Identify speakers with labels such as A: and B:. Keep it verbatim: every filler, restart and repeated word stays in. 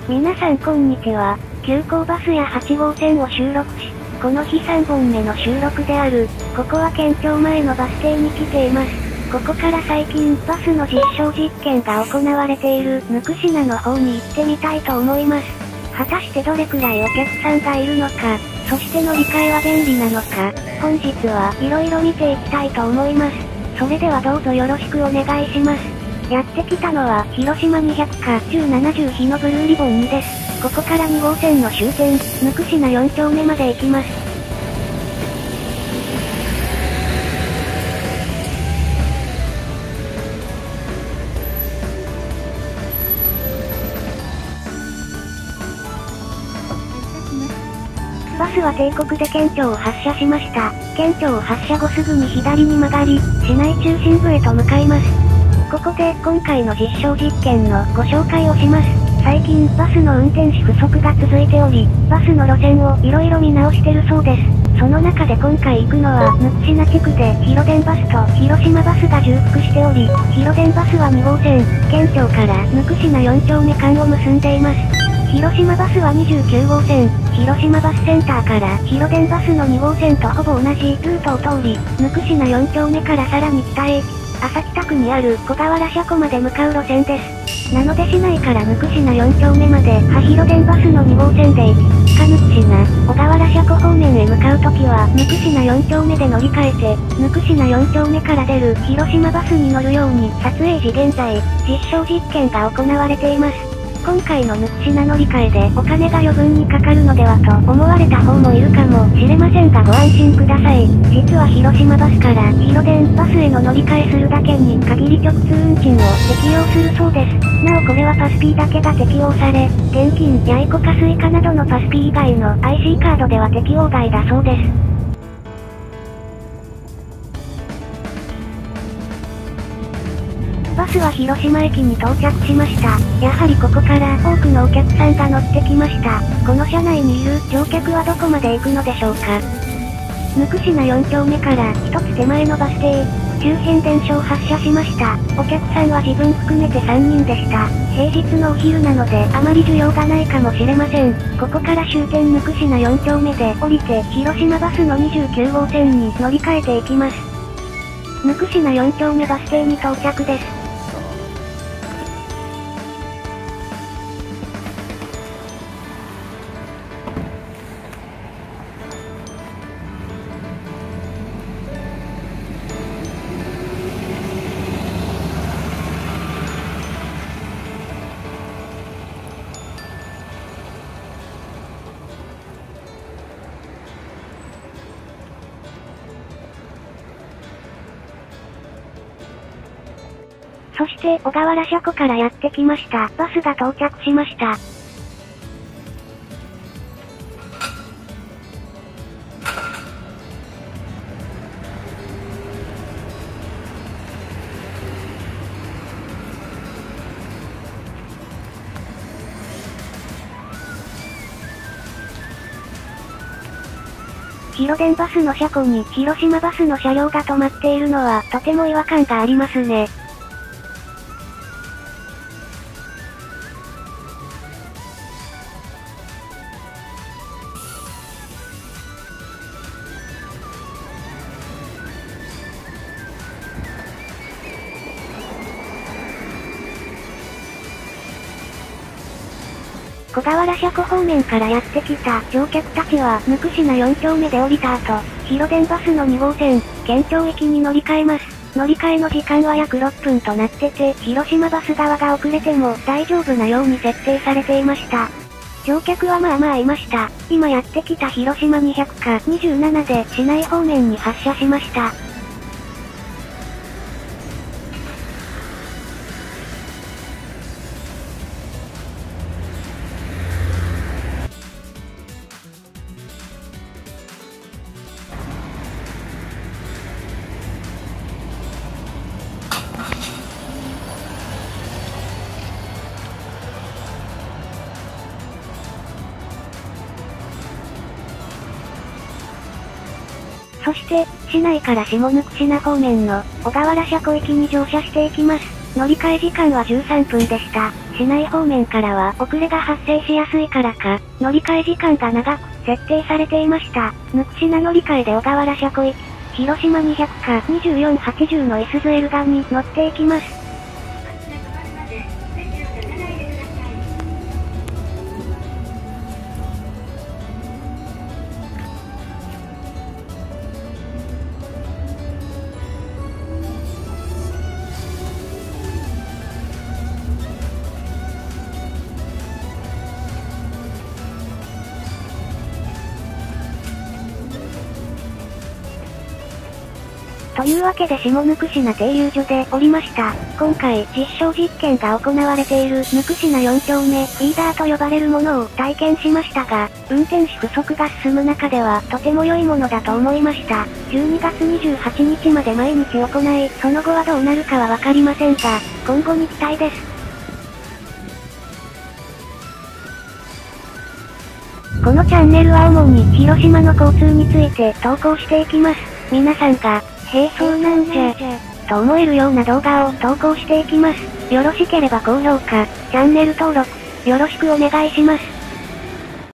A: 皆さんこんにちは。急行バスやはち号線を収録し、この日さんぼんめの収録である。ここは県庁前のバス停に来ています。ここから最近バスの実証実験が行われているぬくしなの方に行ってみたいと思います。果たしてどれくらいお客さんがいるのか、そして乗り換えは便利なのか、本日は色々見ていきたいと思います。それではどうぞよろしくお願いします。やってきたのは広島にひゃくかじゅうななじゅう日のブルーリボンにです。ここからに号線の終点、ぬくしなよん丁目まで行きます。バスは帝国で県庁を発車しました。県庁を発車後すぐに左に曲がり、市内中心部へと向かいます。ここで今回の実証実験のご紹介をします。最近バスの運転士不足が続いており、バスの路線を色々見直してるそうです。その中で今回行くのはぬくしな地区で広電バスと広島バスが重複しており、広電バスはに号線、県庁からぬくしなよん丁目間を結んでいます。広島バスはにじゅうきゅう号線、広島バスセンターから広電バスのに号線とほぼ同じルートを通り、ぬくしなよん丁目からさらに北へ、朝北区にある小河原車庫まで向かう路線です。なので市内からぬくしなよん丁目までは広電バスのに号線で行き、かぬくしな、小河原車庫方面へ向かうときはぬくしなよん丁目で乗り換えて、ぬくしなよん丁目から出る広島バスに乗るように撮影時現在、実証実験が行われています。今回のぬくしな乗り換えでお金が余分にかかるのではと思われた方もいるかもしれませんがご安心ください。実は広島バスから広電バスへの乗り換えするだけに限り直通運賃を適用するそうです。なおこれはパスピーだけが適用され、現金やイコカスイカなどのパスピー以外の アイシー カードでは適用外だそうです。バスは広島駅に到着しました。やはりここから多くのお客さんが乗ってきました。この車内にいる乗客はどこまで行くのでしょうか。ぬくしなよん丁目から一つ手前のバス停、周辺電車を発車しました。お客さんは自分含めてさんにんでした。平日のお昼なのであまり需要がないかもしれません。ここから終点ぬくしなよん丁目で降りて広島バスのにじゅうきゅう号線に乗り換えていきます。ぬくしなよん丁目バス停に到着です。そして小河原車庫からやってきました。バスが到着しました。広電バスの車庫に広島バスの車両が止まっているのはとても違和感がありますね。小河原車庫方面からやってきた乗客たちはぬくしなよん丁目で降りた後、広電バスのに号線、県庁駅に乗り換えます。乗り換えの時間は約ろっぷんとなってて、広島バス側が遅れても大丈夫なように設定されていました。乗客はまあまあいました。今やってきた広島にひゃくかにじゅうななで市内方面に発車しました。そして、市内から下ぬくしな方面の小河原車庫駅に乗車していきます。 乗り換え時間はじゅうさんぷんでした。市内方面からは遅れが発生しやすいからか、乗り換え時間が長く設定されていました。ぬくしな乗り換えで小田原車庫行き、広島にひゃくかにじゅうよんはちじゅうのいすゞエルガンに乗っていきます。というわけで下ぬくしな停留所で降りました。今回実証実験が行われているぬくしなよん丁目フィーダーと呼ばれるものを体験しましたが、運転士不足が進む中ではとても良いものだと思いました。じゅうにがつにじゅうはちにちまで毎日行い、その後はどうなるかはわかりませんが、今後に期待です。このチャンネルは主に広島の交通について投稿していきます。皆さんが、へえそうなんじゃ、と思えるような動画を投稿していきます。よろしければ高評価、チャンネル登録、よろしくお願いします。